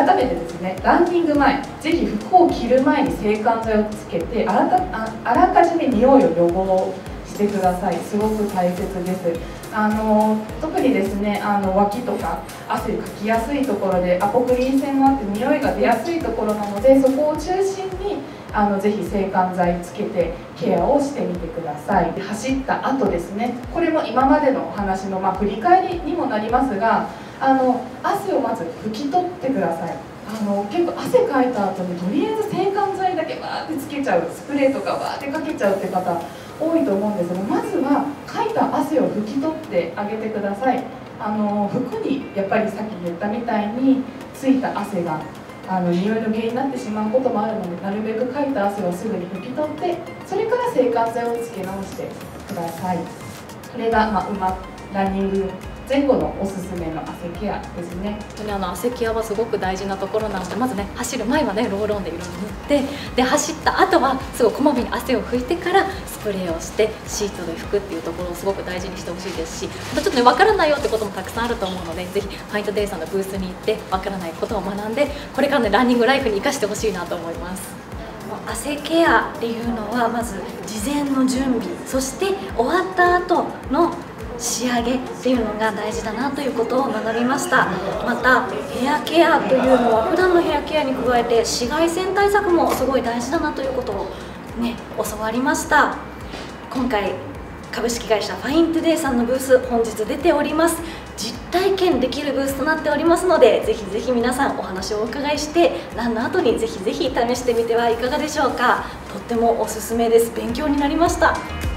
改めてですね、ランニング前、ぜひ服を着る前に制汗剤をつけて、あらかじめ匂いを予防してください。すごく大切です。特にですね、脇とか汗かきやすいところでアポクリン腺があって匂いが出やすいところなので、そこを中心にぜひ制汗剤つけてケアをしてみてください。走った後ですね、これも今までのお話の振り返りにもなりますが、汗をまず拭き取ってください。結構汗かいた後にとりあえず制汗剤だけわーってつけちゃう、スプレーとかわーってかけちゃうって方多いと思うんですが、まずはかいた汗を拭き取ってあげてください。服にやっぱりさっき言ったみたいについた汗が匂いの原因になってしまうこともあるので、なるべくかいた汗をすぐに拭き取って、それから制汗剤をつけ直してください。これが、ランニング前後のおすすめの汗ケアですね。 本当に汗ケアはすごく大事なところなので、まずね、走る前はねロールオンでいろいろ塗って、で走った後はすごいこまめに汗を拭いてからスプレーをしてシートで拭くっていうところをすごく大事にしてほしいですし、またちょっとね分からないよってこともたくさんあると思うので、ぜひファイントデイさんのブースに行って分からないことを学んで、これからのランニングライフに生かしてほしいなと思います。 汗ケアっていうのはまず事前の準備、そして終わった後の仕上げっていうのが大事だなということを学びました。またヘアケアというのは普段のヘアケアに加えて紫外線対策もすごい大事だなということをね教わりました。今回株式会社ファイントゥデイさんのブース本日出ております。実体験できるブースとなっておりますので、ぜひぜひ皆さんお話をお伺いしてランの後にぜひぜひ試してみてはいかがでしょうか。とってもおすすめです。勉強になりました。